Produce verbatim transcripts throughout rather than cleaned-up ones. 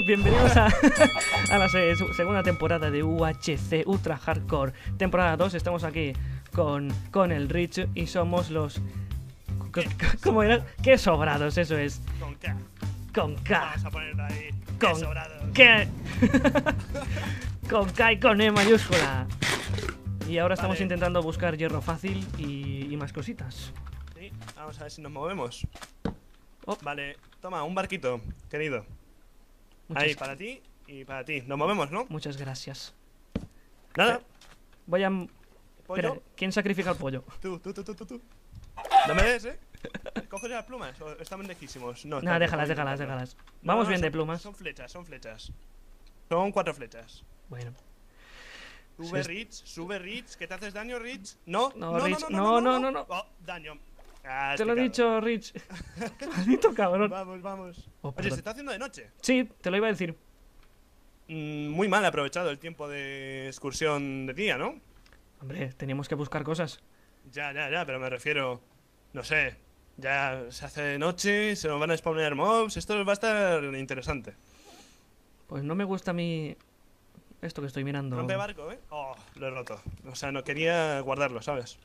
bienvenidos a, a la se segunda temporada de U H C Ultra Hardcore. Temporada dos, estamos aquí con, con el Rich y somos los... ¿Cómo era? ¡Qué sobrados! Eso es. Con K. Con K. Vamos a ponerlo ahí. Con ¡Qué sobrados! ¿Qué? Con K y con E mayúscula. Y ahora estamos Vale. intentando buscar hierro fácil y, y más cositas. Sí, vamos a ver si nos movemos. Oh. Vale, toma, un barquito, querido. Muchas, Ahí, para ti y para ti. Nos movemos, ¿no? muchas gracias. Nada. Voy a... Pollo. Espera, ¿quién sacrifica el pollo? Tú, tú, tú, tú, tú, tú. No me des, ¿eh? ¿Coges las plumas o estamos lejísimos? No, Nada, está- déjalas, no, déjalas, no. déjalas. No, Vamos no, bien de son- plumas. Son flechas, son flechas. Son cuatro flechas. Bueno. Sube, Sí. Rich, sube, Rich. ¿Que te haces daño, Rich? No, No, Rich, no, no, no, no. Oh, daño. Ah, Te lo he este dicho, Rich. Maldito cabrón. cabrón. Vamos, vamos. Oh, Oye, perdón. se está haciendo de noche. Sí, te lo iba a decir. Mm, muy mal aprovechado el tiempo de excursión de día, ¿no? Hombre, teníamos que buscar cosas. Ya, ya, ya, pero me refiero. No sé. Ya se hace de noche, se nos van a spawnear mobs. Esto va a estar interesante. Pues no me gusta a mí esto que estoy mirando. Rompe barco, ¿eh? Oh, lo he roto. O sea, no quería guardarlo, ¿sabes?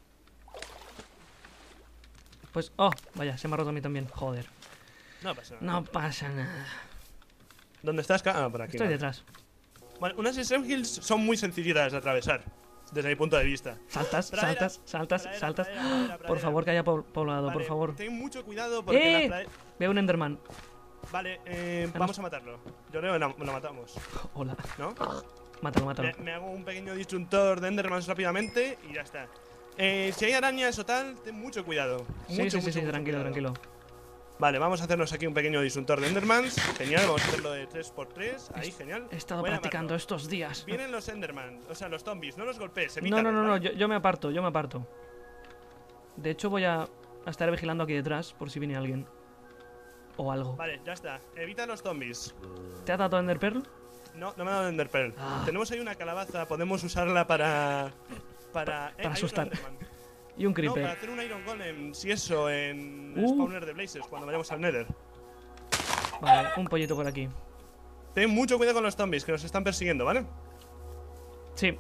Pues, oh, vaya, se me ha roto a mí también. Joder. No pasa nada. No pasa nada. ¿Dónde estás? Ca- Ah, por aquí. Estoy vale. detrás. Bueno, unas Extreme Hills son muy sencillitas de atravesar. Desde mi punto de vista. Saltas, Pradera, saltas, saltas, pradera, saltas. pradera, pradera, Por pradera. favor, que haya po- poblado, por Vale, favor. Ten mucho cuidado porque ¡Eh! las prade- Veo un Enderman. Vale, eh, Ah, no. vamos a matarlo. Yo creo que no- lo matamos, Hola. ¿no? Mátalo, mátalo. Me, me hago un pequeño disjuntor de Endermans rápidamente y ya está. Eh, si hay arañas o tal, ten mucho cuidado. Sí, Mucho, sí, sí, mucho, sí, mucho tranquilo, cuidado. tranquilo. Vale, vamos a hacernos aquí un pequeño disjuntor de Endermans. Genial, vamos a hacerlo de tres por tres. Ahí, genial. He estado Voy a practicando llamarlo. estos días. Vienen los Enderman, o sea, los zombies, no los golpees, No, evítalos, no, no, no, ¿vale? yo, yo me aparto, yo me aparto. De hecho, voy a, a estar vigilando aquí detrás por si viene alguien. O algo. Vale, ya está. Evita los zombies. ¿Te ha dado Ender Pearl? No, no me ha dado Ender Pearl. Ah. Tenemos ahí una calabaza, podemos usarla para. Para. eh, para hay asustar. otro Enderman. Y un No, para creeper. hacer un Iron Golem, si eso, en Uh. Spawner de Blazes, cuando vayamos al Nether. Vale, un pollito por aquí. Ten mucho cuidado con los zombies que nos están persiguiendo, ¿vale? Sí.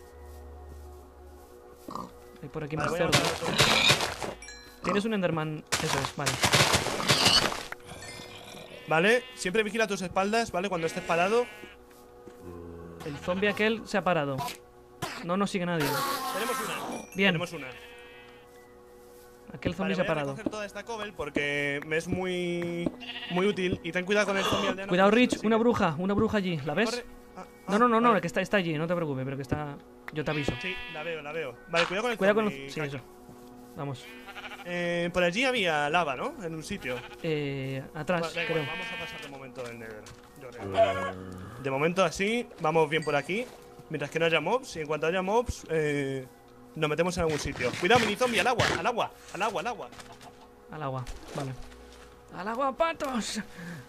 Hay por aquí Vale, más voy a cerdos. matar a los- Tienes un Enderman. Eso es, vale. Vale, siempre vigila tus espaldas, ¿vale? Cuando estés parado. El zombie aquel se ha parado. No nos sigue nadie. Tenemos una. Bien. Tenemos una. Aquel Vale, zombie se ha voy a parado. recoger toda esta cobble porque me es muy. Muy útil. Y ten cuidado con el zombie aldeano. Cuidado, que nos Rich, persigue. una bruja, una bruja allí. ¿La ves? Corre. Ah, No, ah, no, no, no, vale. que está, está allí, no te preocupes, pero que está. Yo te aviso. Sí, la veo, la veo. Vale, cuidado con el Cuidado con los. zombie. Sí, eso. Vamos. Eh, por allí había lava, ¿no? En un sitio. Eh. Atrás, Vale, da creo. igual, vamos a pasar de momento del Nether. Yo creo. De momento así, vamos bien por aquí. Mientras que no haya mobs. Y en cuanto haya mobs, eh, nos metemos en algún sitio. Cuidado, mini zombie, al agua, al agua, al agua, al agua. Al agua, vale. ¡Al agua, patos!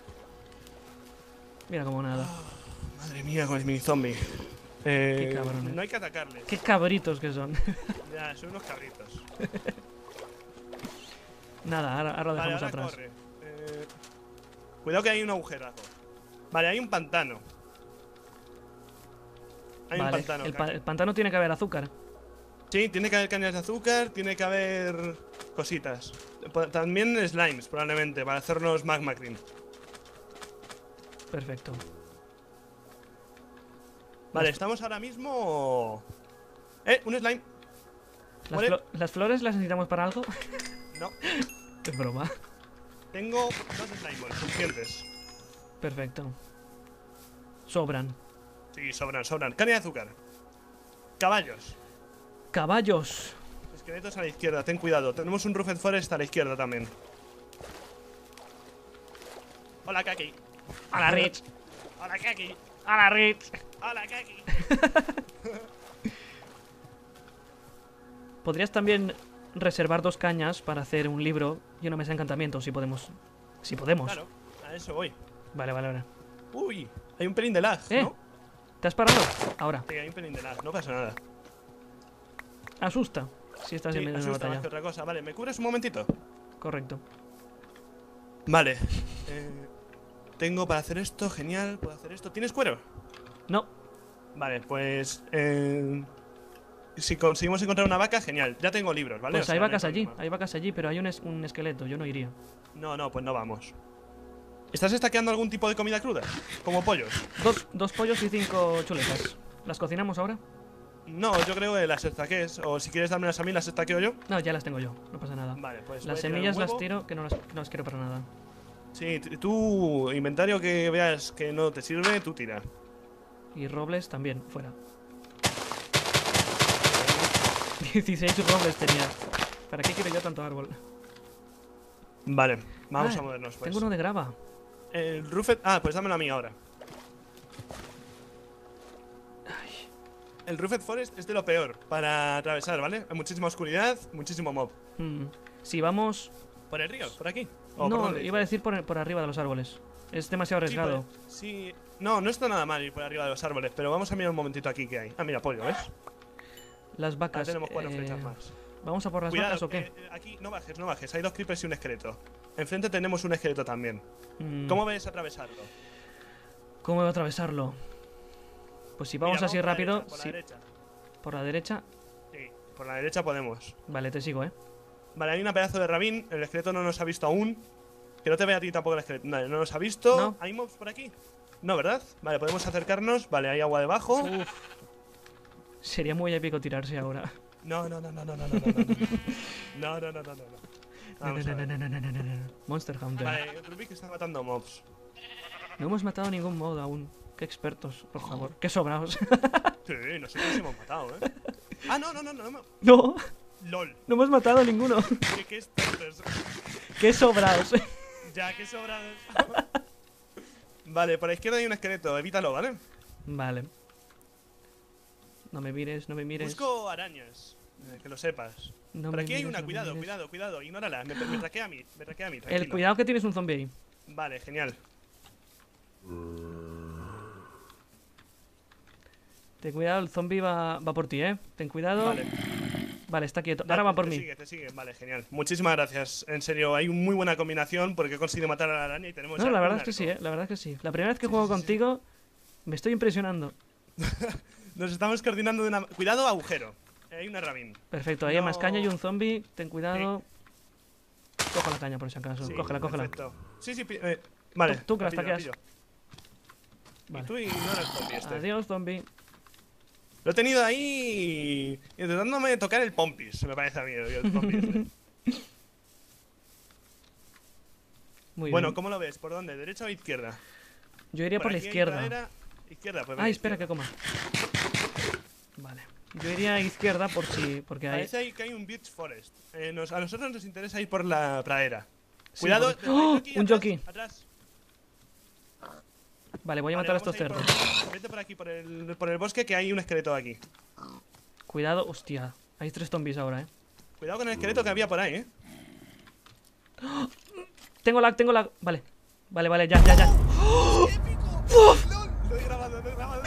Mira cómo nada. Madre mía, con el mini zombie. Eh, Qué cabrones. no hay que atacarles. Qué cabritos que son. Ya, son unos cabritos. Nada, ahora, ahora lo Vale, dejamos ahora atrás. corre. Eh, cuidado que hay un agujerazo. Vale, hay un pantano. Hay un Vale, pantano. el, pa- Kaki. el pantano tiene que haber azúcar. Sí, tiene que haber cañas de azúcar, tiene que haber cositas. Po- También slimes, probablemente, para hacernos magma cream. Perfecto. Vale, Las- estamos ahora mismo. ¡Eh! ¡Un slime! ¿Las, Muere. flo- ¿Las flores las necesitamos para algo? No, Es broma. tengo dos slime suficientes. Perfecto. Sobran. Sí, sobran, sobran. Caña de azúcar. Caballos. Caballos. Esqueletos a la izquierda, ten cuidado. Tenemos un Roughed Forest a la izquierda también. Hola, Kaki. ¡Hola, Rich! Hola, Kaki. ¡Hola, Rich! Hola, Kaki. Podrías también reservar dos cañas para hacer un libro y una mesa de encantamientos, si podemos. Si podemos. Claro, a eso voy. Vale, vale, vale. Uy, hay un pelín de lag, ¿Eh? ¿no? ¿Te has parado? Ahora. Sí, hay un pelín de lag, no pasa nada. Asusta. Si estás Sí, en medio de una asusta más que batalla. otra cosa. Vale, ¿me cubres un momentito? Correcto. Vale. Eh, tengo para hacer esto, genial. Puedo hacer esto. ¿Tienes cuero? No. Vale, pues. Eh, si conseguimos encontrar una vaca, genial. Ya tengo libros, ¿vale? Pues O sea, hay no vacas allí, problema. hay vacas allí, pero hay un, es- un esqueleto, yo no iría. No, no, pues no vamos. ¿Estás estaqueando algún tipo de comida cruda? Como pollos. Dos, dos pollos y cinco chuletas. ¿Las cocinamos ahora? No, yo creo que las estaques. O si quieres dármelas a mí, las estaqueo yo. No, ya las tengo yo, no pasa nada. Vale, pues. voy Las a tirar semillas un las huevo. tiro, que no las, que no las quiero para nada. Sí, t- tú, inventario que veas que no te sirve, tú tira. Y robles también, fuera. dieciséis robles tenía. ¿Para qué quiero yo tanto árbol? Vale, vamos Ah, a movernos, pues. Tengo uno de grava. El Rufet. Ah, pues dámelo a mí ahora. El Rufet Forest es de lo peor para atravesar, ¿vale? Hay muchísima oscuridad, muchísimo mob. Mm. Si vamos... ¿Por el río? ¿Por aquí? ¿O por No, dónde? iba a decir por, por arriba de los árboles. Es demasiado Sí, arriesgado. pues, sí. No, no está nada mal ir por arriba de los árboles, pero vamos a mirar un momentito aquí que hay. Ah, mira, pollo, ¿ves? Las Ah, vacas... tenemos cuatro eh, flechas más. ¿Vamos a por las Cuidado, vacas o qué? eh, eh, aquí no bajes, no bajes. Hay dos creepers y un esqueleto. Enfrente tenemos un esqueleto también. Mm, ¿Cómo ves atravesarlo? ¿Cómo voy a atravesarlo? Pues si vamos Mira, así por la rápido... derecha, por la sí, derecha. por la derecha... Sí, por la derecha podemos. Vale, te sigo, ¿eh? Vale, hay una pedazo de rabín. El esqueleto no nos ha visto aún. Que no te vea a ti tampoco el esqueleto. Vale, no nos ha visto. No. ¿Hay mobs por aquí? No, ¿verdad? Vale, podemos acercarnos. Vale, hay agua debajo. Uf. Sería muy épico tirarse ahora. No, no, no, no, no, no, no, no, no. No, no, no, no, no, no. Vamos a ver. Monster Hunter. Vale, Rubik está matando mobs. No hemos matado ningún mod aún. Qué expertos, por favor. Qué sobraos. Sí, nosotros hemos matado, ¿eh? Ah, no, no, no, no. no. No, LOL. no hemos matado ninguno. ¿Qué, qué expertos? Qué sobraos. Ya, qué sobrados. Vale, por la izquierda hay un esqueleto. Evítalo, ¿vale? Vale. No me mires, no me mires. Busco arañas. eh, que lo sepas. No Por me aquí hay mires, una, no me cuidado, mires. cuidado, cuidado. Ignórala. Me, me traquea a mí, me traquea a mí. El Tranquilo. cuidado que tienes un zombie ahí. Vale, genial. Ten cuidado, el zombie va, va por ti, ¿eh? Ten cuidado. Vale. Vale, está quieto. Vale, Ahora va por te mí. Sigue, te sigue. Vale, genial. Muchísimas gracias. En serio, hay muy buena combinación porque he conseguido matar a la araña y tenemos. No, ya la un verdad es que sí, arco. ¿eh? La verdad es que sí. La primera vez que Sí, juego sí, sí, sí. contigo, me estoy impresionando. Nos estamos coordinando de una. Cuidado, agujero. Eh, Hay una rabín. Perfecto, ahí hay más No. caña y un zombie. Ten cuidado. Coja la caña por si acaso. Sí, cógela, cógela. perfecto. Sí, sí, pi- eh, vale. Tú- tú que la las pillo, la taqueas. pillo. Vale. Y tú ignora el zombie este. Adiós, zombie. Lo he tenido ahí intentándome tocar el pompis, me parece a mí. El zombie este. Muy Bueno, bien. ¿cómo lo ves? ¿Por dónde? ¿Derecha o izquierda? Yo iría por la aquí hay izquierda. pradera. Izquierda, pues Ay, venga, espera que izquierda. coma. Vale. Yo iría a izquierda por si. Porque hay. Parece ahí que hay un Beach Forest. Eh, nos- a nosotros nos interesa ir por la pradera. Sí, Cuidado, porque- hay ¡Oh! aquí, Un atrás, jockey. atrás. Vale, voy a Vale, matar a vamos estos ir por- cerdos. Vete por aquí, por el, por el bosque, que hay un esqueleto aquí. Cuidado, hostia. Hay tres zombies ahora, eh. Cuidado con el esqueleto que había por ahí, eh. Tengo lag, tengo lag. Vale. Vale, vale, ya, ya, ya. Lo he grabado, lo he grabado.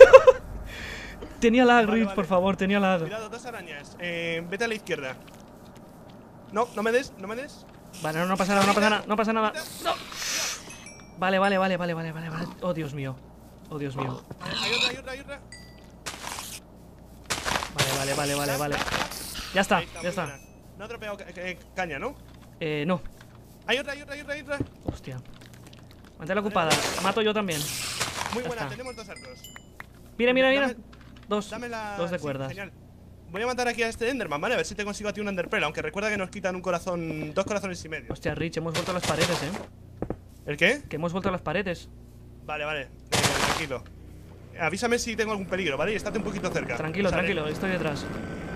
Tenía lag, Vale, Rich, vale. por favor, tenía lag. Cuidado, dos arañas. Eh, vete a la izquierda. No, no me des, no me des. Vale, no, no pasa nada, no pasa nada, no pasa nada. No. Vale, vale, vale, vale, vale, vale, vale. Oh, Dios mío. Oh, Dios mío. Vale, hay otra, hay otra, hay otra. Vale, vale, vale, vale, vale. Ya está, Ahí ya muy está. buena. No ha tropeado ca- ca- caña, ¿no? Eh, no. Hay otra, hay otra, hay otra, hay otra. Hostia. Mantén ocupada. Mato yo también. Muy Ya buena, está. tenemos dos arcos. Mira, mira, mira. Dame- Dos. Dame la. Dos de sí, cuerdas. genial. Voy a matar aquí a este Enderman, ¿vale? A ver si te consigo a ti un Enderpearl. Aunque recuerda que nos quitan un corazón. Dos corazones y medio. Hostia, Rich, hemos vuelto a las paredes, eh. ¿El qué? Que hemos vuelto a las paredes. Vale, vale. Eh, tranquilo. Avísame si tengo algún peligro, ¿vale? Y estate un poquito cerca. Tranquilo, Sale. tranquilo, estoy detrás.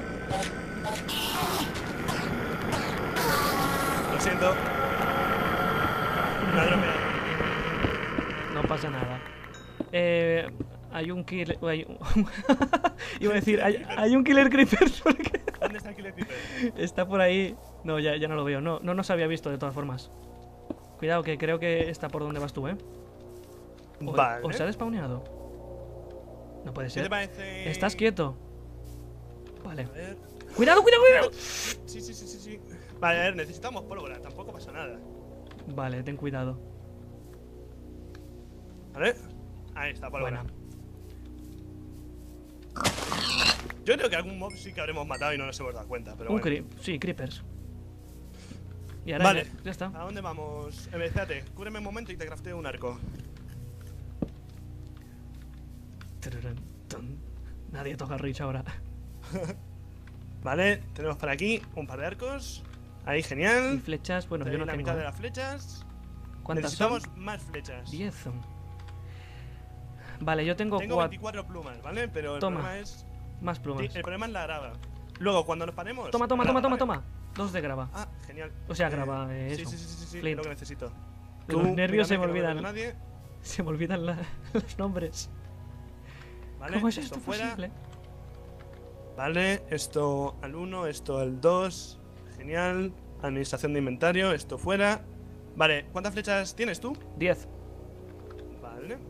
Lo siento. Me ha dropeado. No pasa nada. Eh. Hay un killer. Hay un- Iba a decir, hay, hay un killer creeper. Porque ¿Dónde está el Killer Creeper? está por ahí. No, ya, ya no lo veo. No, no nos había visto de todas formas. Cuidado, que creo que está por donde vas tú, ¿eh? O, Vale. o se ha despawneado. No puede ¿Qué te ser. parece? Estás quieto. Vale. A ver. ¡Cuidado, cuidado, cuidado! Sí, sí, sí, sí, sí. Vale, a ver, necesitamos pólvora, tampoco pasa nada. Vale, ten cuidado. ¿Vale? Ahí está, pólvora. Buena. Yo creo que algún mob sí que habremos matado y no nos hemos dado cuenta, pero Un bueno. creep, sí, creepers. Y ahora Vale, ya, ya está. ¿a dónde vamos? Eh, espérate, cúbreme un momento y te crafteo un arco. Tururun, tun. Nadie toca el Rich ahora. Vale, tenemos por aquí un par de arcos. Ahí, Y genial. flechas, bueno, Te yo doy no la tengo. mitad de las flechas. ¿Cuántas Necesitamos son? más flechas. diez son. Vale, yo tengo, Tengo cuatro. veinticuatro plumas, ¿vale? Pero el Toma. problema es. Más plumas. Sí, el problema es la grava. Luego, cuando nos paremos. Toma, toma, grava, toma, toma, ¿vale? toma. Dos de grava. Ah, genial. O sea, grava, eh, sí, eso. sí, sí, sí, sí, Flint. lo que necesito. De los nervios se me mírame, que no olvidan. veo a nadie. Se me olvidan la- los nombres. Vale, ¿Cómo es esto esto fuera. posible? Vale, esto al uno, esto al dos. Genial. Administración de inventario, esto fuera. Vale, ¿cuántas flechas tienes tú? diez. Vale.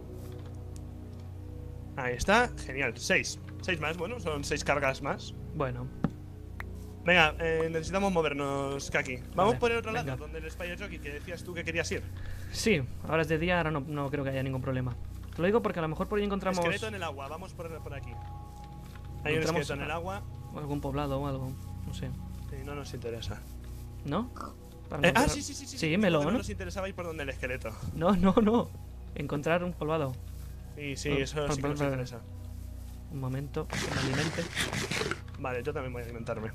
Ahí está, genial. seis. seis más, bueno, son seis cargas más. Bueno, Venga, eh, necesitamos movernos, Kaki. Vamos Vale, por el otro venga. lado, donde el Spider Jockey que decías tú que querías ir. sí, ahora es de día, ahora no, no creo que haya ningún problema. Te lo digo porque a lo mejor por ahí encontramos Esqueleto en el agua, vamos por, por aquí. Hay un Encontramos esqueleto en el a- agua. algún poblado o algo, no sé. Sí, no nos interesa. ¿No? Para Eh, ah, encontrar- sí, sí, sí, sí. Sí, porque melón. No nos interesaba ir por donde el esqueleto. No, no, no. Encontrar un poblado. Y sí, Ah, eso pa- sí que pa- nos pa- interesa. Un momento, que me alimente. Vale, yo también voy a alimentarme.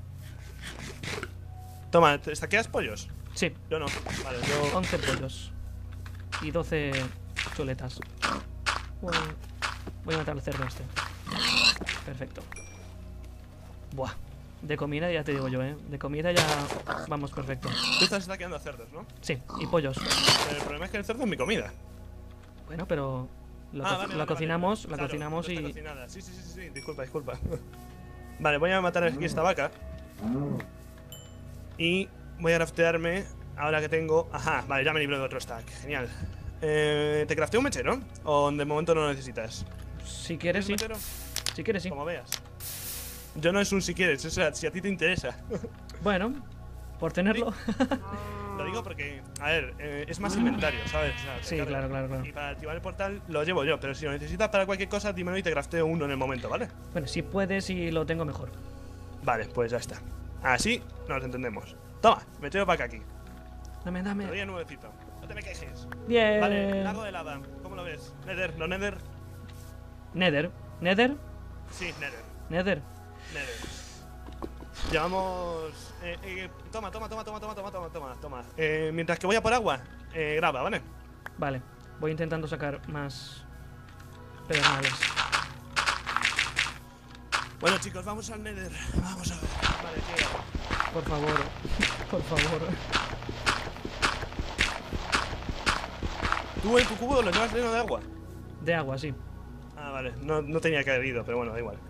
Toma, ¿te ¿estaqueas pollos? Sí, Yo no. Vale, yo. once pollos. Y doce chuletas. Voy, voy a matar al cerdo este. Perfecto. Buah. De comida ya te digo yo, ¿eh? De comida ya vamos perfecto. Tú estás estaqueando a cerdos, ¿no? Sí, y pollos. Pero el problema es que el cerdo es mi comida. Bueno, pero lo, Ah, co- vale, lo vale, cocinamos, vale. la Claro, cocinamos no está y... cocinada. Sí, sí, sí, sí, sí. Disculpa, disculpa. Vale, voy a matar aquí esta vaca. Y voy a craftearme. Ahora que tengo. Ajá, vale, ya me libro de otro stack. Genial. Eh, ¿Te crafteo un mechero? ¿O de momento no lo necesitas? Si quieres, sí. ¿Un mechero? Si quieres, sí. Como veas. Yo no es un si quieres, es si a ti te interesa. Bueno, por tenerlo. Lo digo porque, a ver, eh, es más inventario, ¿sabes? O sea, te Sí, carga. claro, claro, claro. Y para activar el portal lo llevo yo, pero si lo necesitas para cualquier cosa, dímelo y te crafteo uno en el momento, ¿vale? Bueno, si puedes y lo tengo mejor. Vale, pues ya está. Así nos entendemos. Toma, me tengo para acá aquí. Dame, Te doy dame. el nuevecito. No te me quejes. Bien. Vale, lago de lava. ¿Cómo lo ves? Nether, no Nether. Nether. ¿Nether? Sí, Nether. Nether. Nether. Llevamos. Eh, eh, toma, toma, toma, toma, toma, toma, toma, toma, toma. Eh, mientras que voy a por agua, eh, graba, ¿vale? Vale. Voy intentando sacar más pedernales. Bueno, chicos, vamos al Nether. Vamos a ver. Vale, tío. Por favor. Por favor. ¿Tú en tu cubo lo llevas lleno de agua? De agua, sí. Ah, vale. No, no tenía que haber ido, pero bueno, da igual.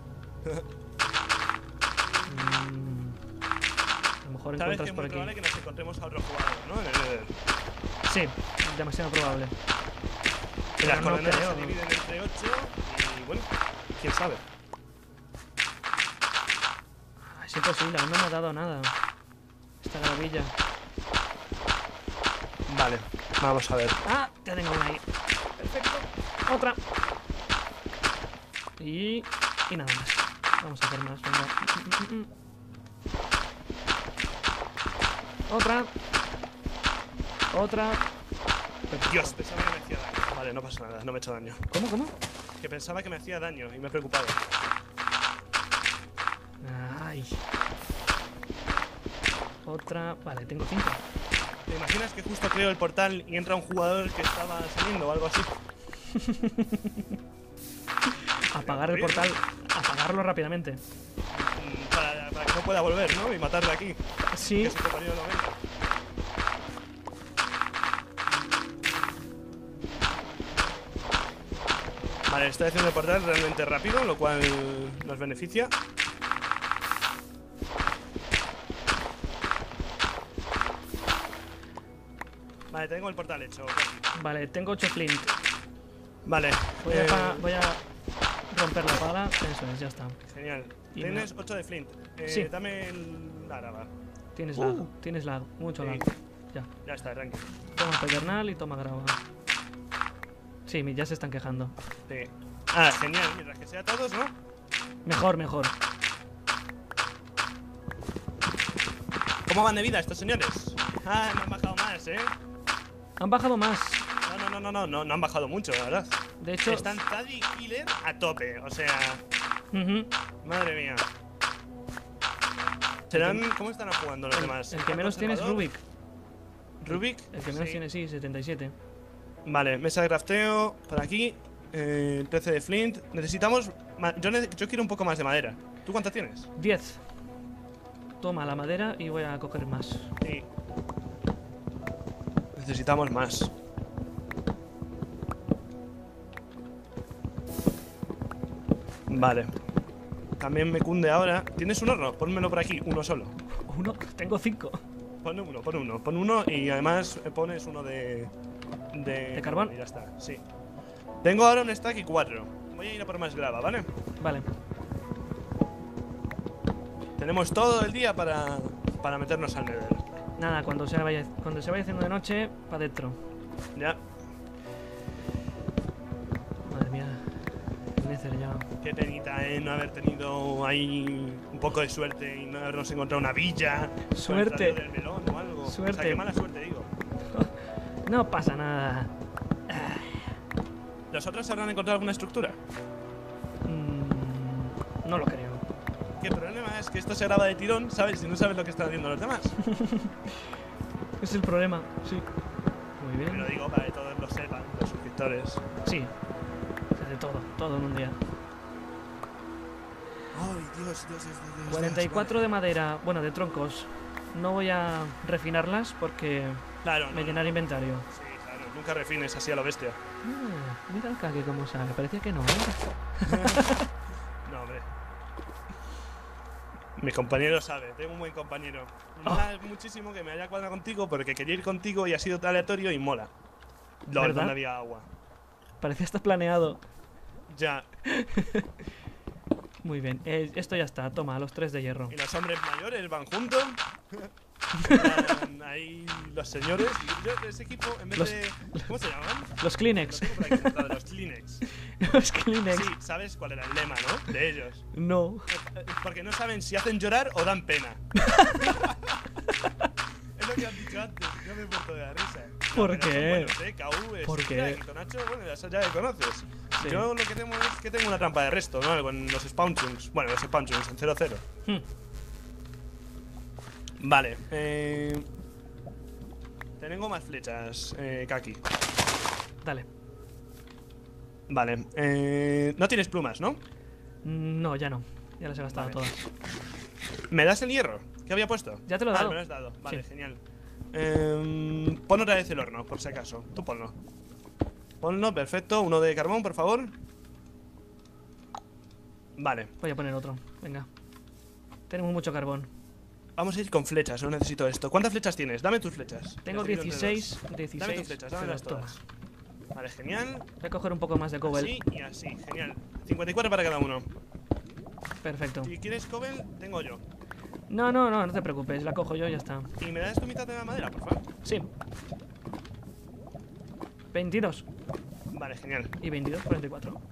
Mm, a lo mejor Sabes encuentras que es por muy aquí. probable que nos encontremos a otro jugador, ¿no? En el Nether. Sí, demasiado probable. Y las Pero no coordenadas creo. se dividen entre ocho y bueno, quién sabe. Ah, es imposible, aún no me ha dado nada. Esta gravilla. Vale, vamos a ver. Ah, ya tengo una ahí. Perfecto. Otra. Y. Y nada más. Vamos a hacer más. Venga. Mm, mm, mm. Otra. Otra. Perfecto. Dios, pensaba que me hacía daño. Vale, no pasa nada, no me he hecho daño. ¿Cómo, cómo? Que pensaba que me hacía daño y me he preocupado. Ay. Otra. Vale, tengo cinco. ¿Te imaginas que justo creo el portal y entra un jugador que estaba saliendo o algo así? Apagar el portal. Apagarlo rápidamente. Mm, Para, para que no pueda volver, ¿no? Y matarle aquí. Sí. Que su compañero no venga. Vale, estoy haciendo el portal realmente rápido, lo cual nos beneficia. Vale, tengo el portal hecho. Vale, tengo ocho flint. Vale, Voy, eh, a, pa- voy a romper la pala. Eso es, ya está. genial. Y Tienes ocho de flint. Eh, Sí. Dame el... la grava. Tienes Uh. lag. Tienes lag. Mucho Sí. lag. Ya. Ya está, tranqui. Toma pedernal y toma grava. Sí, ya se están quejando. Sí. Ah, genial, mientras que sea todos, ¿no? Mejor, mejor. ¿Cómo van de vida estos señores? Ah, me han bajado más, ¿eh? Han bajado más. No, no, no, no, no, no, no han bajado mucho, la verdad. De hecho... Están Zaddy y Killer a tope, o sea... Uh-huh. Madre mía. ¿Serán... ¿Cómo estarán jugando los el, demás? el que menos tiene es Rubik. ¿Rubik? El que menos Sí. tiene, sí, setenta y siete. Vale, mesa de crafteo por aquí. Eh, trece de flint. Necesitamos... Yo, ne yo quiero un poco más de madera. ¿Tú cuánta tienes? diez. Toma la madera y voy a coger más. Sí. Necesitamos más. Vale. También me cunde ahora. ¿Tienes un horno? Pónmelo por aquí, uno solo. Uno, tengo cinco. Pon uno, pon uno, pon uno y además pones uno de... De, ¿De carbón? Y ya está, sí. Tengo ahora un stack y cuatro. Voy a ir a por más grava, ¿vale? Vale. Tenemos todo el día para, para meternos al Nether. Nada, cuando se vaya, cuando se vaya haciendo de noche, para adentro. Ya. Madre mía. El Nether ya. Qué penita, ¿eh? No haber tenido ahí un poco de suerte y no habernos encontrado una villa. Suerte. Con el del melón o algo. Suerte. O sea, qué mala suerte, digo. No pasa nada. ¿Los otros habrán encontrado alguna estructura? Mm, no lo creo. Que el problema es que esto se graba de tirón, ¿sabes? Y no sabes lo que están haciendo los demás. Es el problema, sí. Muy bien. Me lo digo para que todos lo sepan, los suscriptores. Sí. Se hace todo, todo en un día. Ay, Dios, Dios, Dios, Dios. cuarenta y cuatro de madera, bueno, de troncos. No voy a refinarlas porque Claro, me no, llena el inventario. Sí, claro, nunca refines así a lo bestia. Ah, mira el cague cómo sale, parecía que no. ¿eh? No, hombre. Mi compañero sabe, tengo un buen compañero. Me mola muchísimo que me haya cuadrado contigo porque quería ir contigo y ha sido aleatorio y mola. Lol, ¿Verdad? donde había agua. Parecía estar planeado. Ya. Muy bien, eh, esto ya está, toma, los tres de hierro. Y los hombres mayores van juntos. Van ahí los señores. Y yo de ese equipo, en vez Los- de. ¿Cómo se llaman? Los Kleenex. Los tengo por aquí apuntado, los Kleenex. Los Kleenex. Sí, sabes cuál era el lema, ¿no? De ellos. No. Eh, Porque no saben si hacen llorar o dan pena. Es lo que han dicho antes. Yo me he muerto de la risa. ¿Por No, pero qué? son buenos, ¿eh? K U, es ¿Por Shira, qué? Quito Nacho, bueno, ya ya que conoces. Sí. Yo lo que tengo es que tengo una trampa de resto, ¿no? Con los spawn chunks. Bueno, los spawn chunks en cero cero. Hmm. Vale, eh. Tengo más flechas, eh, Kaki. Dale. Vale, eh. No tienes plumas, ¿no? No, ya no. Ya las he gastado Vale. todas. ¿Me das el hierro? ¿Qué había puesto? Ya te lo he Ah, dado. me lo has dado. Vale, Sí. genial. Eh, pon otra vez el horno, por si acaso. Tú ponlo. Ponlo, perfecto. Uno de carbón, por favor. Vale. Voy a poner otro. Venga. Tenemos mucho carbón. Vamos a ir con flechas, no necesito esto. ¿Cuántas flechas tienes? Dame tus flechas. Tengo Las divido entre dieciséis. dos. dieciséis. Dame tus flechas, dámelas pero todas. toma. Vale, genial. Voy a coger un poco más de cobble. Así y así, genial. cincuenta y cuatro para cada uno. Perfecto. Si quieres cobble, tengo yo. No, no, no, no te preocupes. La cojo yo y ya está. ¿Y me das tu mitad de la madera, por favor? Sí. veintidós. Vale, genial. Y veintidós, cuarenta y cuatro.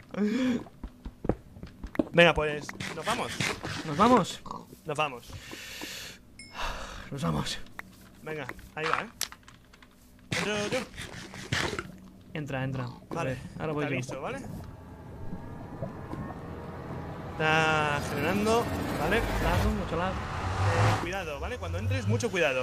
Venga, pues, ¿nos vamos? ¿Nos vamos? Nos vamos. Nos vamos. Venga, ahí va, ¿eh? Entro yo. Entra, entra. A Vale, ver, ahora voy te yo. aviso, ¿vale? Está generando, ¿vale? Lag, mucho lag. Eh, cuidado, ¿vale? Cuando entres, mucho cuidado.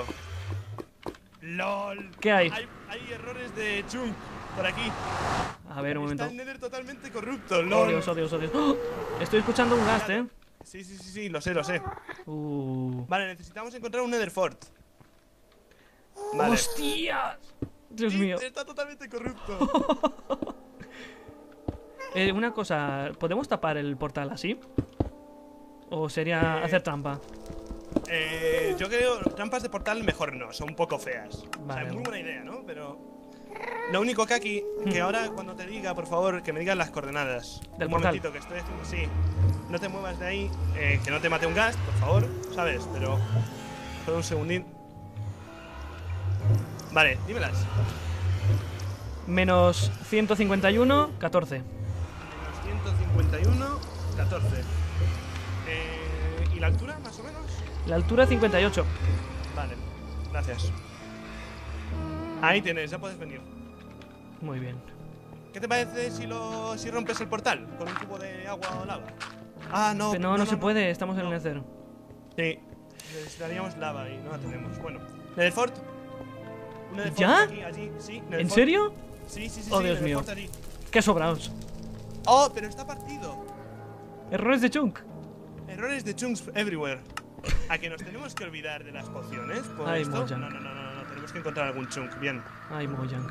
LOL. ¿Qué hay? Hay, hay errores de chunk por aquí. A ver, un momento. Está el Nether totalmente corrupto, Oh, LOL. Dios, oh, Dios, oh, Dios. ¡Oh! Estoy escuchando un gast, eh. Sí, sí, sí, sí, lo sé, lo sé. Uh. Vale, necesitamos encontrar un Nether Fort. Vale. ¡Hostias! Dios Sí, mío. está totalmente corrupto. Eh, una cosa, ¿podemos tapar el portal así? ¿O sería Eh, hacer trampa? eh, yo creo trampas de portal mejor no, son un poco feas. O sea, Vale. es muy buena idea, ¿no? Pero lo único que aquí, que ahora cuando te diga, por favor, que me digas las coordenadas. Del un portal. momentito que estoy haciendo, sí. No te muevas de ahí, eh, que no te mate un gas, por favor, ¿sabes? Pero solo un segundín. Vale, dímelas. Menos ciento cincuenta y uno, catorce. Menos ciento cincuenta y uno, catorce. Eh, ¿Y la altura, más o menos? La altura cincuenta y ocho. Vale, gracias. Ahí tienes, ya puedes venir. Muy bien. ¿Qué te parece si lo si rompes el portal con un cubo de agua o lava? Ah, no. Pero no, no, se puede, estamos en el Nether. Sí, necesitaríamos lava y no la tenemos. Bueno, Netherfort. Un Netherfort ¿Ya? aquí, allí, sí, ¿En Netherfort. serio? Sí, sí, sí. Oh, sí, Dios mío. Netherfort allí. ¡Qué sobraos! Oh, pero está partido. Errores de Chunk. Errores de chunks everywhere. ¿A que nos tenemos que olvidar de las pociones? ¿Por Ay, esto? Mojang. No, no, no, no, no, tenemos que encontrar algún chunk. Bien. Ay, Mojang.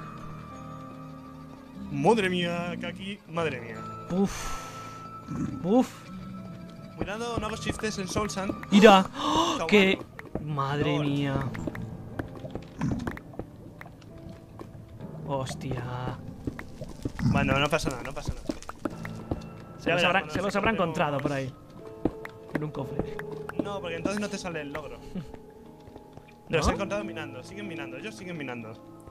Madre mía, Kaki, madre mía. Uf. Uf. Cuidado, no hago shifts en Soul Sand. ¡Ira! Está ¡Qué! bueno. Madre Lol. mía. Hostia. Bueno, no pasa nada, no pasa nada. Se Ya los verás, habrá, cuando se nos los habrá encontremos- encontrado por ahí. En un cofre. No, porque entonces no te sale el logro. ¿No? Los he encontrado minando, siguen minando, ellos siguen minando.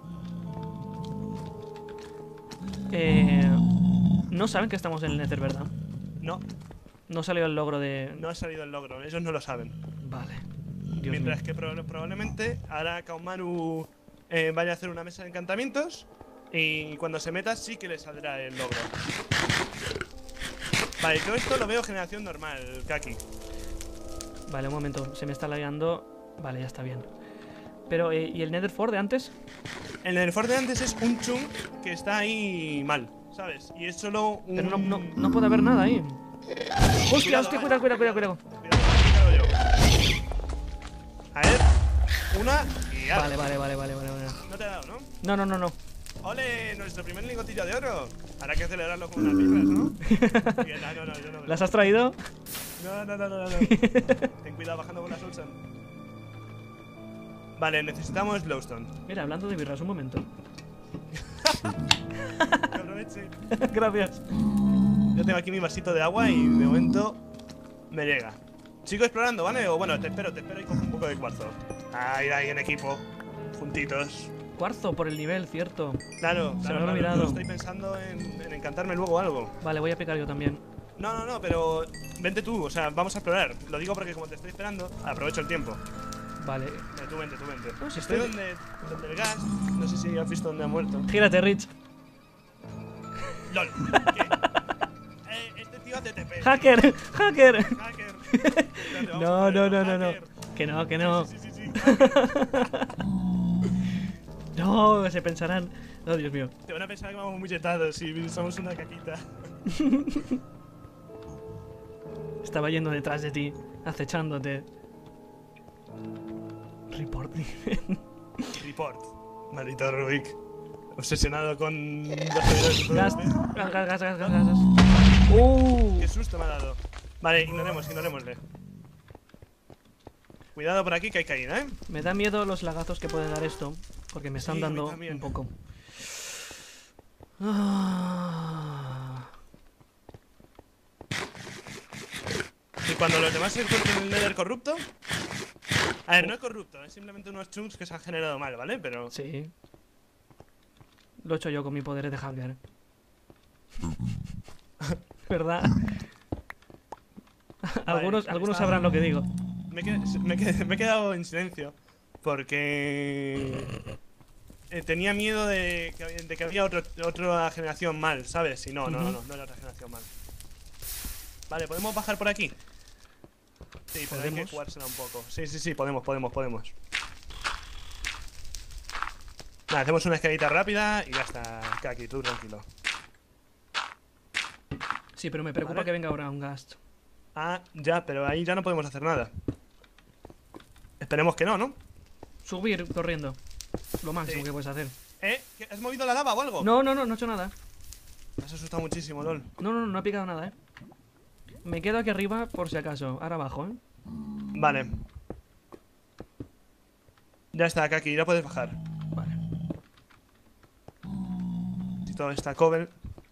Eh, no saben que estamos en el Nether, ¿verdad? No, No salió el logro de... no ha salido el logro, ellos no lo saben. Vale. Dios Mientras mío. que proba- probablemente ahora Kaumaru eh, vaya a hacer una mesa de encantamientos y cuando se meta sí que le saldrá el logro. Vale, todo esto lo veo generación normal, Kaki. Vale, un momento. Se me está lagueando. Vale, ya está bien. Pero, eh, ¿y el Netherfort de antes? El Netherfort de antes es un chunk que está ahí mal, ¿sabes? Y es solo un... Pero no, no, no puede haber nada ahí. ¡Hostia, hostia! Cuidado, cuidado, cuidado, cuidado. Cuidado, cuidado yo. A ver, una y ya. Vale, vale, vale, vale, vale, vale. No te ha dado, ¿no? No, no, no, no. ¡Ole! Nuestro primer lingotillo de oro. Habrá que celebrarlo con unas birras, ¿no? Bien, no, no, no, yo no. ¿Las has traído? No, no, no, no, no. Ten cuidado bajando con la Sulsan. Vale, necesitamos glowstone. Mira, hablando de birras, un momento. Que aproveche. Gracias. Yo tengo aquí mi vasito de agua y de momento me llega. Sigo explorando, ¿vale? O bueno, te espero, te espero y cojo un poco de cuarzo. Ahí, ahí en equipo. Juntitos. Cuarzo por el nivel, cierto. Claro, Se claro, me había claro, olvidado. no estoy pensando en, en encantarme luego algo. Vale, voy a picar yo también. No, no, no, pero vente tú, o sea, vamos a explorar. Lo digo porque como te estoy esperando, aprovecho el tiempo. Vale. Vente, tú vente, tú vente. No, si estoy estoy- donde, donde el gas, no sé si has visto dónde ha muerto. Gírate, Rich. LOL. ¿Qué? Eh, este tío hace T P. ¡Hacker! ¡Hacker! Hacker. Espérate, vamos a No, no, ponerlo, no, no, no. hacker. Que no, que no. Sí, sí, sí, sí, hacker. No, se pensarán. Oh, Dios mío. Te van a pensar que vamos muy jetados y somos una caquita. Estaba yendo detrás de ti, acechándote. Report. Report. Maldito Rubik. Obsesionado con los servidores de Gas, P V P. gas, gas, gas, gas, gas, gas. Uh. Qué susto me ha dado. Vale, ignoremos, ignorémosle. Cuidado por aquí que hay caída, ¿eh? Me da miedo los lagazos que puede dar esto, porque me están Sí, a mí dando también. un poco. Ah. Y cuando los demás se encuentren el Nether corrupto. A ver, no es corrupto, es simplemente unos chunks que se han generado mal, ¿vale? Pero. Sí. Lo he hecho yo con mi poder de hacker. ¿Verdad? algunos algunos está- sabrán lo que digo. Me, he qued- me he qued- me he quedado en silencio. Porque. eh, tenía miedo de que, de que había otro, otra generación mal, ¿sabes? Y no, no, no, no, no era otra generación mal. Vale, ¿podemos bajar por aquí? Sí, pero hay que ¿Podemos? jugársela un poco. Sí, sí, sí, podemos, podemos, podemos. Nada, hacemos una escalita rápida y ya está, Kaki, tú tranquilo. Sí, pero me preocupa Vale. que venga ahora un gast. Ah, ya, pero ahí ya no podemos hacer nada. Esperemos que no, ¿no? Subir corriendo. Lo máximo Sí. que puedes hacer. ¿Eh? ¿Que ¿Has movido la lava o algo? No, no, no, no he hecho nada. Me has asustado muchísimo, LOL. No, no, no, no he picado nada, eh. Me quedo aquí arriba por si acaso. Ahora abajo, eh. Vale. Ya está, Kaki, ya puedes bajar. Vale. Si todo está cover.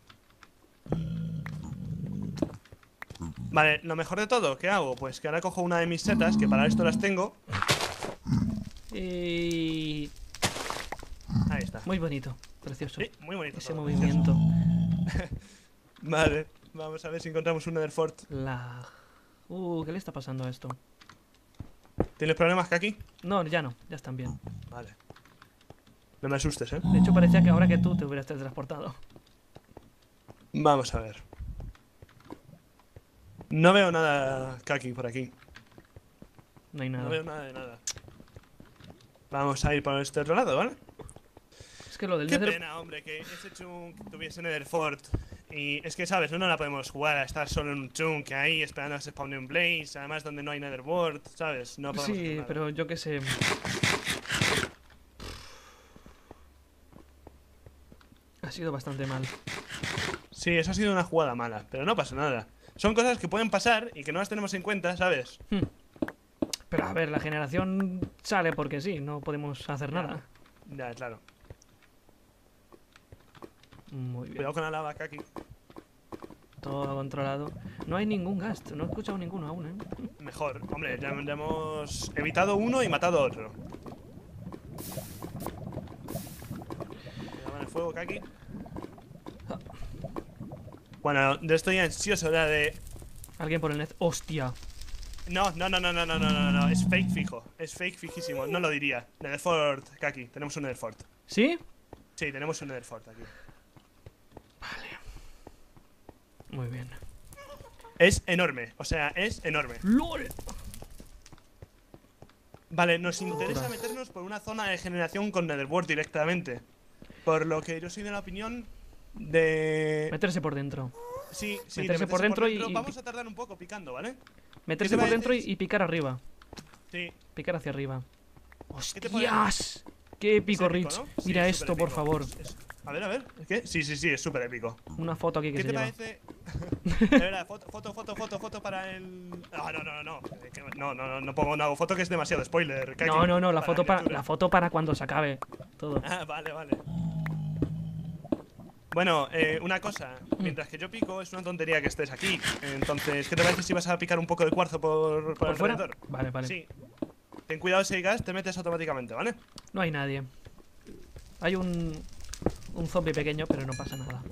Vale, lo mejor de todo, ¿qué hago? Pues que ahora cojo una de mis setas, que para esto las tengo. Y... Ahí está. Muy bonito. Precioso. Sí, muy bonito. Ese todo, movimiento. precioso. Vale, vamos a ver si encontramos un Netherfort. La... Uh, ¿qué le está pasando a esto? ¿Tienes problemas, Kaki? No, ya no, ya están bien. Vale. No me asustes, ¿eh? De hecho, parecía que ahora que tú te hubieras teletransportado. Vamos a ver. No veo nada, Kaki, por aquí. No hay nada. No veo nada de nada. Vamos a ir por este otro lado, ¿vale? Es que lo del Qué Nether... pena, hombre, que ese chunk tuviese Netherfort. Y es que, ¿sabes? No, no la podemos jugar a estar solo en un chunk ahí esperando a que se spawne un blaze. Además, donde no hay Netherfort, ¿sabes? No podemos hacer Sí, nada. pero yo qué sé. Ha sido bastante mal. Sí, eso ha sido una jugada mala, pero no pasa nada. Son cosas que pueden pasar y que no las tenemos en cuenta, ¿sabes? Hmm. Pero a ver, la generación sale porque sí, no podemos hacer nada. Ya, claro. Muy bien. Cuidado con la lava, Kaki. Todo controlado. No hay ningún gast, no he escuchado ninguno aún, ¿eh? Mejor. Hombre, ya, ya hemos evitado uno y matado a otro. Cuidado con el fuego, Kaki. Bueno, yo estoy ansioso ya de... Alguien por el net. ¡Hostia! No, no, no, no, no, no, no, no, no, es fake fijo. Es fake fijísimo, no lo diría. Netherfort, Kaki, tenemos un Netherfort. ¿Sí? Sí, tenemos un Netherfort aquí. Muy bien. Es enorme, o sea, es enorme. ¡Lol! Vale, nos interesa meternos por una zona de generación con Netherworld directamente. Por lo que yo soy de la opinión de... Meterse por dentro. Sí, sí, meterse de por dentro y- y- Vamos a tardar un poco picando, ¿vale? Meterse te por parece? dentro y, y picar arriba. Sí. Picar hacia arriba. ¿Qué te parece? ¡Hostias! ¡Qué épico, Es épico, Rich! ¿no? Sí, Mira es esto, por superépico. favor. Es- es- A ver, a ver. ¿Qué? Sí, sí, sí, es súper épico. Una foto aquí que ¿Qué se te lleva. parece? De verdad, foto, foto, foto, foto, foto para el. No, no, no, no. Eh, que- No, no, no, no pongo no hago foto que es demasiado spoiler. Kaki. No, no, no, la foto, para, criatura. la foto para cuando se acabe todo. Ah, vale, vale. Bueno, eh, una cosa. Mm. Mientras que yo pico, es una tontería que estés aquí. Entonces, ¿qué te parece si vas a picar un poco de cuarzo por, por, ¿Por fuera? alrededor? Vale, vale. Sí. Ten cuidado si hay gas, te metes automáticamente, ¿vale? No hay nadie. Hay un, un zombie pequeño, pero no pasa nada.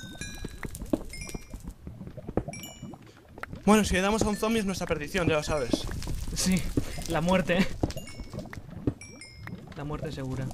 Bueno, si le damos a un zombie es nuestra perdición, ya lo sabes. Sí, la muerte. La muerte segura.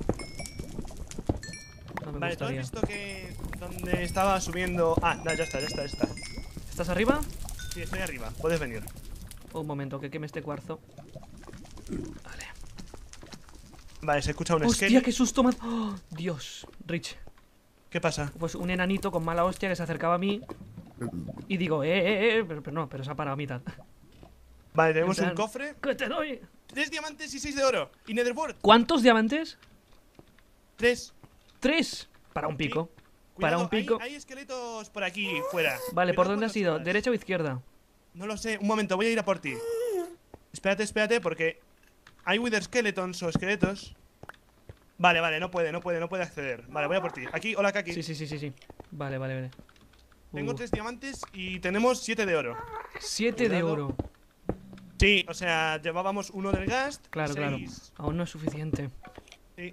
No me Vale, ¿tú has gustaría. visto que donde estaba subiendo... Ah, no, ya está, ya está, ya está. ¿Estás arriba? Sí, estoy arriba, puedes venir. Un momento, que queme este cuarzo. Vale. Vale, se escucha un ¡Hostia, skelly. qué susto me ha- ¡Oh, Dios, Rich. ¿Qué pasa? Pues un enanito con mala hostia que se acercaba a mí. Y digo, eh, eh, eh, pero, pero no, pero se ha parado a mitad. Vale, tenemos En plan, un cofre. ¿Qué te doy? Tres diamantes y seis de oro. Y Netherboard. ¿Cuántos diamantes? Tres. Tres. Para un pico. Cuidado, Para un pico. Hay, hay esqueletos por aquí, fuera. Vale, ¿por Cuidado dónde con has los ido? demás. ¿Derecha o izquierda? No lo sé, un momento, voy a ir a por ti. Espérate, espérate, porque hay Wither Skeletons o esqueletos. Vale, vale, no puede, no puede, no puede acceder. Vale, voy a por ti. Aquí, hola, Kaki. Sí, sí, sí, sí, sí. Vale, vale, vale. Tengo Uh, tres diamantes y tenemos siete de oro. Siete de Cuidado. oro. Sí, o sea, llevábamos uno del gas. Claro, claro. seis- Aún no es suficiente. Sí.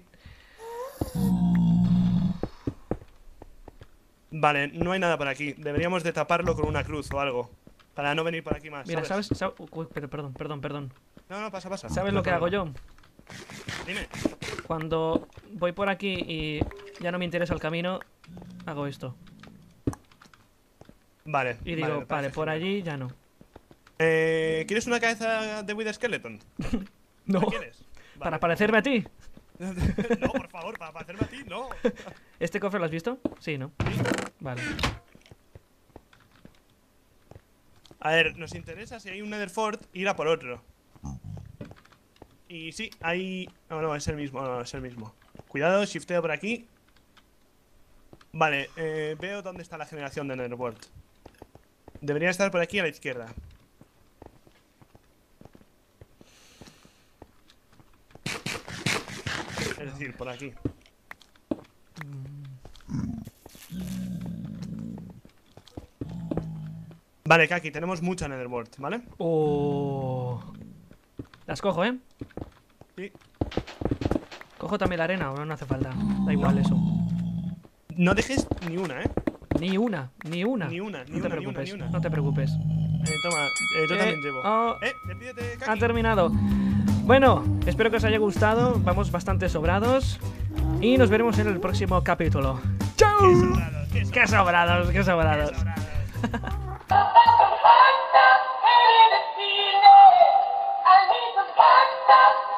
Vale, no hay nada por aquí. Deberíamos de taparlo con una cruz o algo. Para no venir por aquí más. Mira, ¿sabes? ¿sabes? Uy, pero, perdón, perdón, perdón. No, no, pasa, pasa. ¿Sabes No lo que hay hago problema. yo? Dime. Cuando voy por aquí y ya no me interesa el camino, hago esto. Vale. Y digo, me vale, parece por genial. allí ya no. Eh, ¿Quieres una cabeza de Wither Skeleton? No, ¿La quieres? para Vale. parecerme a ti. No, por favor, para parecerme a ti, no. ¿Este cofre lo has visto? Sí, ¿no? Vale. A ver, nos interesa si hay un Netherfort ir a por otro. Y sí, hay... No, no, es el mismo, no, no, es el mismo. Cuidado, shifteo por aquí. Vale, eh, veo dónde está la generación de Netherfort. Debería estar por aquí a la izquierda. Es decir, por aquí. Vale, Kaki, tenemos mucha Netherwort, ¿vale? Oh. Las cojo, ¿eh? Sí. ¿Cojo también la arena o no, no hace falta? Da igual eso. no dejes ni una, ¿eh? Ni una, ni una. Ni una, ni no te una, ni una, preocupes, ni una. no te preocupes. Eh, toma, eh, yo Eh, también llevo. oh. Eh, despídete, Kaki. Ha terminado. Bueno, espero que os haya gustado. Vamos bastante sobrados. Y nos veremos en el próximo capítulo. ¡Chao! Qué sobrados, ¡Qué sobrados, qué qué sobrados, sobrados! qué sobrados. I need some